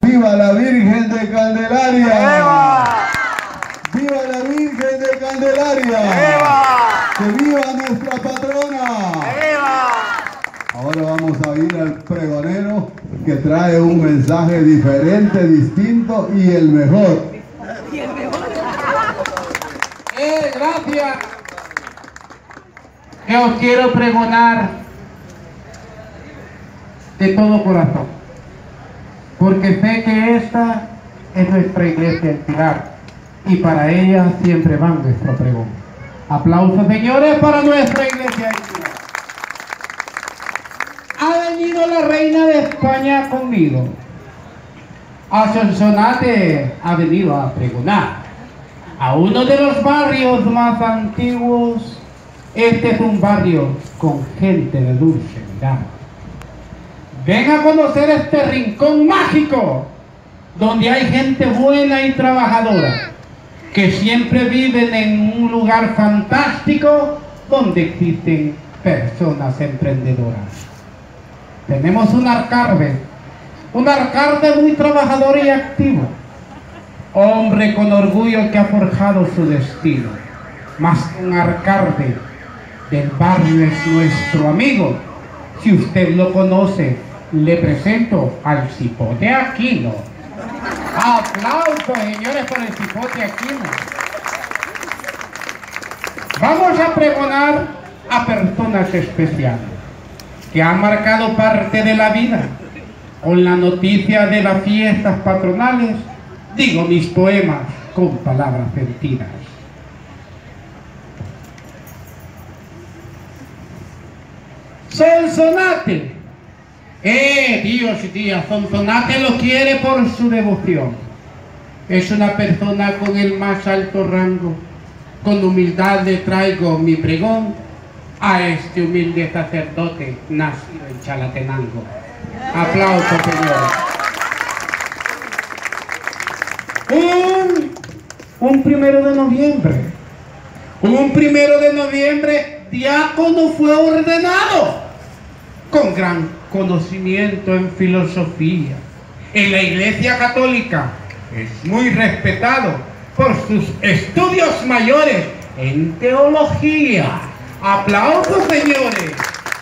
¡Viva la Virgen de Candelaria! ¡Viva! ¡Viva la Virgen de Candelaria! ¡Viva! ¡Que viva nuestra patrona! ¡Viva! Ahora vamos a ir al pregonero que trae un mensaje diferente, distinto y el mejor. Gracias. Yo os quiero pregonar de todo corazón, porque sé que esta es nuestra iglesia El Pilar y para ella siempre va nuestro pregón. Aplausos, señores, para nuestra iglesia El Pilar. Ha venido la reina de España conmigo. A Sonsonate ha venido a pregonar a uno de los barrios más antiguos. Este es un barrio con gente de dulce mirada. Ven a conocer este rincón mágico, donde hay gente buena y trabajadora, que siempre viven en un lugar fantástico, donde existen personas emprendedoras. Tenemos un alcalde muy trabajador y activo, hombre con orgullo que ha forjado su destino. Más que un alcalde del barrio es nuestro amigo. Si usted lo conoce, le presento al Cipote Aquino. Aplausos, señores, por el Cipote Aquino. Vamos a pregonar a personas especiales que han marcado parte de la vida. Con la noticia de las fiestas patronales, digo mis poemas con palabras sentidas. Sonsonate. Dios y tía, Sonsonate lo quiere por su devoción. Es una persona con el más alto rango. Con humildad le traigo mi pregón a este humilde sacerdote nacido en Chalatenango. Aplausos, señores. Un 1 de noviembre. Un 1 de noviembre, diácono fue ordenado con gran conocimiento en filosofía. En la Iglesia Católica es muy respetado por sus estudios mayores en teología. Aplausos, señores.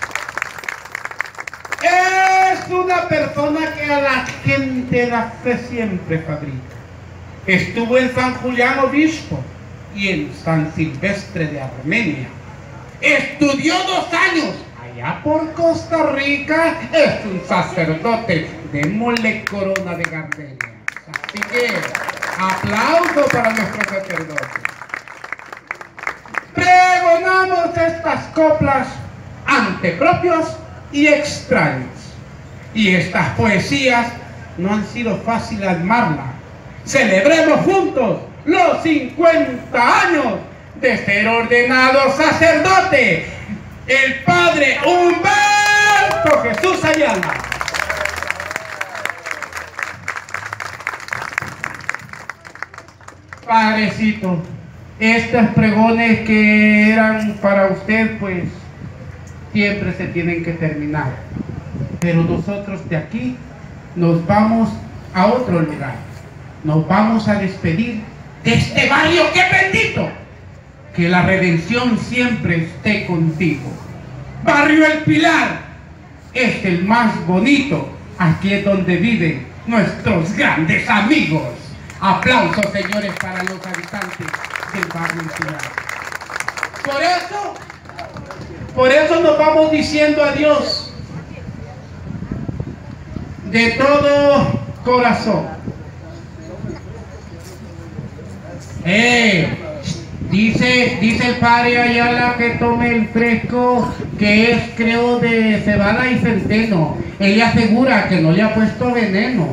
Es una persona que a la gente la fe siempre fabrica. Estuvo en San Julián Obispo y en San Silvestre de Armenia. Estudió 2 años allá por Costa Rica. Es un sacerdote. Démosle corona de gardenia. Así que aplauso para nuestro sacerdote. Pregonamos estas coplas ante propios y extraños. Y estas poesías no han sido fácil armarlas. Celebremos juntos los 50 años de ser ordenado sacerdote, el padre Humberto Jesús Ayala. Padrecito, estos pregones que eran para usted, pues, siempre se tienen que terminar. Pero nosotros de aquí nos vamos a otro lugar. Nos vamos a despedir de este barrio que es bendito. Que la redención siempre esté contigo. Barrio El Pilar es el más bonito. Aquí es donde viven nuestros grandes amigos. Aplausos, señores, para los habitantes del barrio El Pilar. Por eso nos vamos diciendo adiós de todo corazón. Dice el padre Ayala que tome el fresco, que es, creo, de cebada y centeno. Ella asegura que no le ha puesto veneno.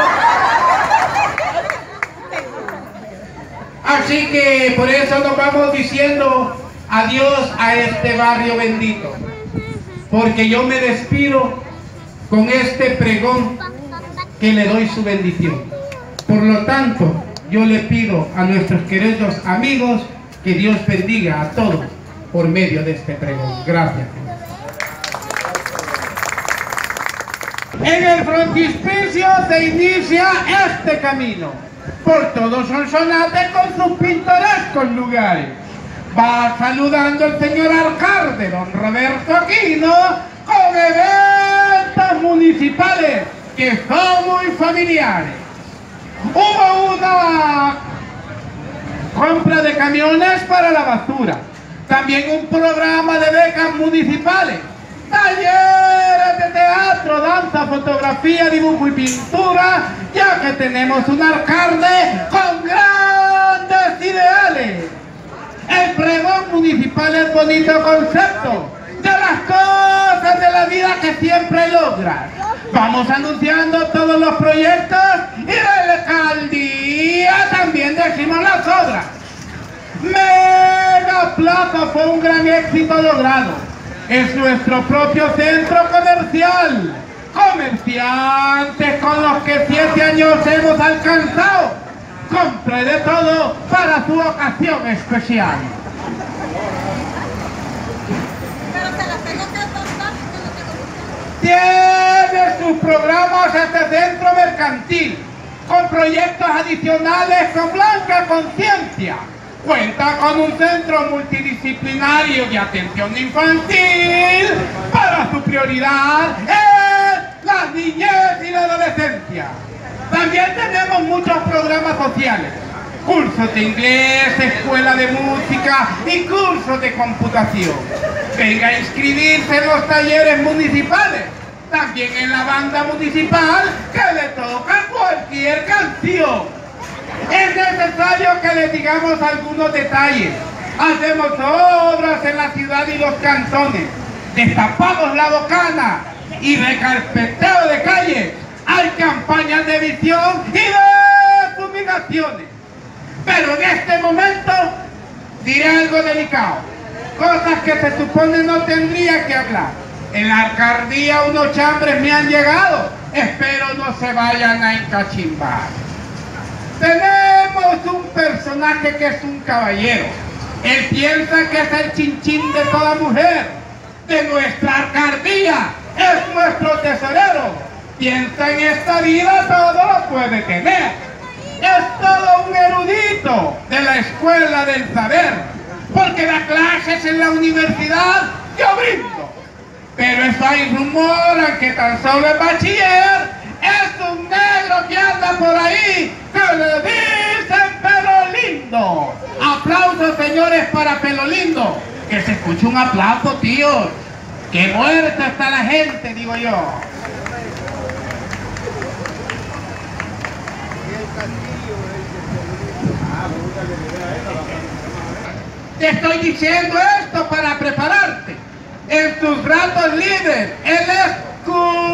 Así que por eso nos vamos diciendo adiós a este barrio bendito. Porque yo me despido con este pregón que le doy su bendición. Por lo tanto, yo le pido a nuestros queridos amigos que Dios bendiga a todos por medio de este pregón. Gracias. En el frontispicio se inicia este camino, por todo Sonsonate con sus pintorescos lugares. Va saludando el señor alcalde, don Roberto Aquino, con eventos municipales que son muy familiares. Hubo una compra de camiones para la basura, también un programa de becas municipales, talleres de teatro, danza, fotografía, dibujo y pintura, ya que tenemos un alcalde con grandes ideales. El pregón municipal es bonito concepto de las cosas de la vida que siempre logras. Vamos anunciando todos los proyectos y de la alcaldía también decimos las obras. Mega Plaza fue un gran éxito logrado. Es nuestro propio centro comercial. Comerciantes con los que 7 años hemos alcanzado. Compre de todo para su ocasión especial. Tiene sus programas este centro mercantil, con proyectos adicionales con blanca conciencia. Cuenta con un centro multidisciplinario de atención infantil. Para su prioridad es la niñez y la adolescencia. También tenemos muchos programas sociales, cursos de inglés, escuela de música y cursos de computación. Venga a inscribirse en los talleres municipales, también en la banda municipal que le toca cualquier canción. Es necesario que les digamos algunos detalles. Hacemos obras en la ciudad y los cantones, destapamos la bocana y recarpeteo de calles. Hay campañas de visión y de fumigaciones. Pero en este momento diré algo delicado. Cosas que se supone no tendría que hablar. En la alcaldía unos chambres me han llegado. Espero no se vayan a encachimbar. Tenemos un personaje que es un caballero. Él piensa que es el chinchín de toda mujer. De nuestra alcaldía. Es nuestro tesorero. Piensa en esta vida, todo lo puede tener. Es todo un erudito de la escuela del saber, porque da clases en la universidad, yo brindo. Pero eso hay rumor que tan solo es bachiller, es un negro que anda por ahí, que le dicen Pelo Lindo. Aplausos, señores, para Pelo Lindo. Que se escuche un aplauso, tíos. Que muerta está la gente, digo yo. Te estoy diciendo esto para prepararte. En tus ratos libres, él es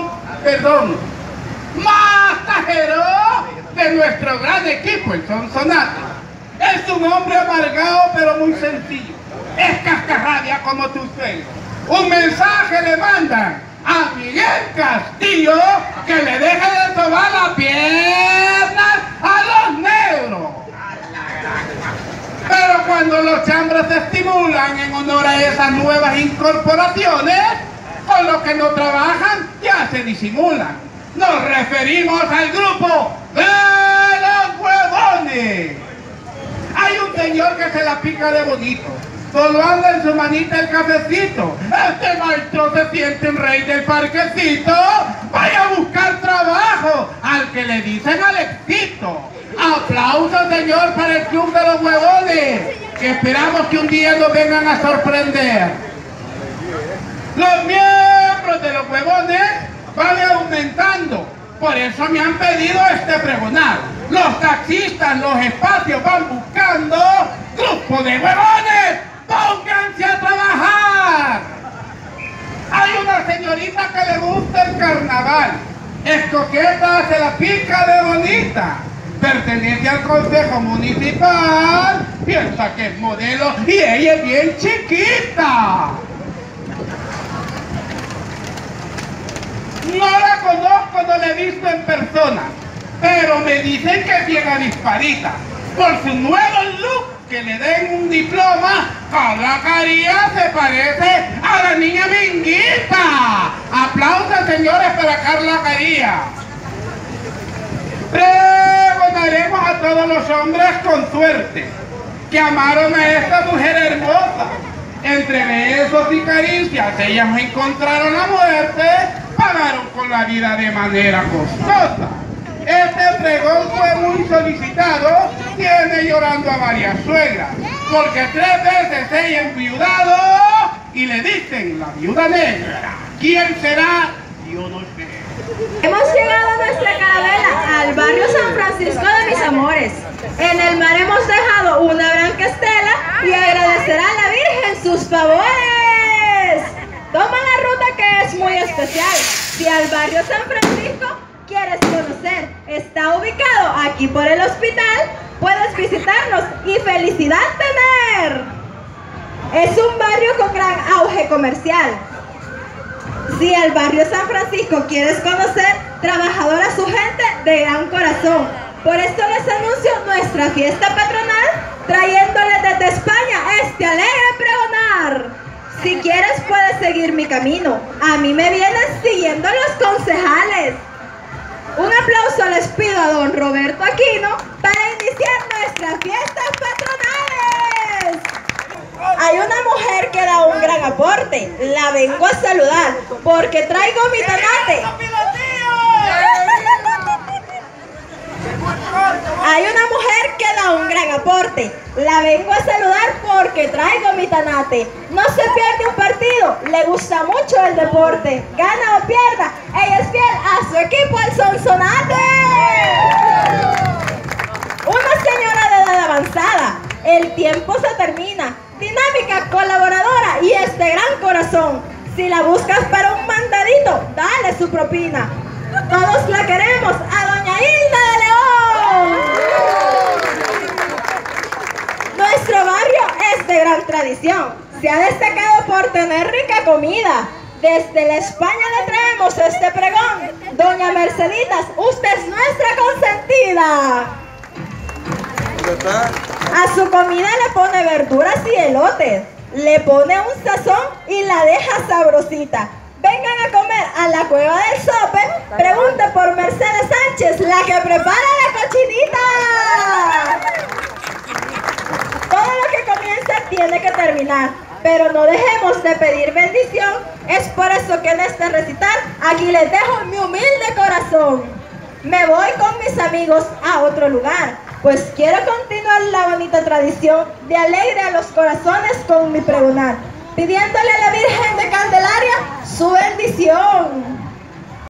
masajero de nuestro gran equipo, el Sonsonate. Es un hombre amargado pero muy sencillo. Es cascarrabia como tus suegros. Un mensaje le mandan a Miguel Castillo que le deje de tomar las piernas a los negros. Pero cuando los chambres se estimulan en honor a esas nuevas incorporaciones, con los que no trabajan ya se disimulan. Nos referimos al grupo de los huevones. Hay un señor que se la pica de bonito. Solo anda en su manita el cafecito. Este maestro se siente un rey del parquecito. Vaya a buscar trabajo al que le dicen Alexito. Aplausos, señor, para el Club de los Huevones, que esperamos que un día nos vengan a sorprender. Los miembros de los Huevones van aumentando. Por eso me han pedido este pregonar. Los taxistas, los espacios van buscando. ¡Grupo de huevones! ¡Pónganse a trabajar! Hay una señorita que le gusta el carnaval. Es coqueta, se la pica de bonita. Pertenece al consejo municipal. Piensa que es modelo y ella es bien chiquita. No la conozco, no la he visto en persona, pero me dicen que es bien avispadita por su nuevo look que le den un diploma, Carla Caría se parece a la niña Minguita. Aplausos, señores, para Carla Caría. Pregonaremos a todos los hombres con suerte que amaron a esta mujer hermosa. Entre besos y caricias ellas encontraron la muerte, pagaron con la vida de manera costosa. Este pregón fue muy solicitado, tiene llorando a varias suegras, porque 3 veces ella enviudado y le dicen la viuda negra. ¿Quién será? Yo no sé. Hemos llegado a nuestra carabela al barrio San Francisco de Mis Amores. En el mar hemos dejado una blanca estela y agradecerá a la Virgen sus favores. Toma la ruta que es muy especial. Si al barrio San Francisco quieres conocer, está ubicado aquí por el hospital, puedes visitarnos y felicidad tener. Es un barrio con gran auge comercial. Si al barrio San Francisco quieres conocer, trabajadora su gente de gran corazón. Por esto les anuncio nuestra fiesta patronal, trayéndoles desde España este alegre pregonar. Si quieres puedes seguir mi camino, a mí me vienes siguiendo los concejales. Un aplauso les pido a don Roberto Aquino para iniciar nuestras fiestas patronales. Hay una mujer que da un gran aporte, la vengo a saludar porque traigo mi tanate. Hay una mujer que da un gran aporte, la vengo a saludar porque traigo mi tanate. No se pierde un partido, le gusta mucho el deporte, gana o pierda, ella es fiel a su equipo, el Sonsonate. Una señora de edad avanzada, el tiempo se termina, dinámica, colaboradora y este gran corazón. Si la buscas para un mandadito, dale su propina. Todos la queremos, a doña Hilda de León. Nuestro barrio es de gran tradición, se ha destacado por tener rica comida. Desde la España le traemos este pregón. Doña Merceditas, usted es nuestra consentida. A su comida le pone verduras y elotes, le pone un sazón y la deja sabrosita. Vengan a comer a la Cueva del Sope, pregunte por Mercedes Sánchez, la que prepara la cochinita. Todo lo que comienza tiene que terminar, pero no dejemos de pedir bendición. Es por eso que en este recital aquí les dejo mi humilde corazón. Me voy con mis amigos a otro lugar, pues quiero continuar la bonita tradición de alegre a los corazones con mi pregonar, pidiéndole a la Virgen de Candelaria su bendición.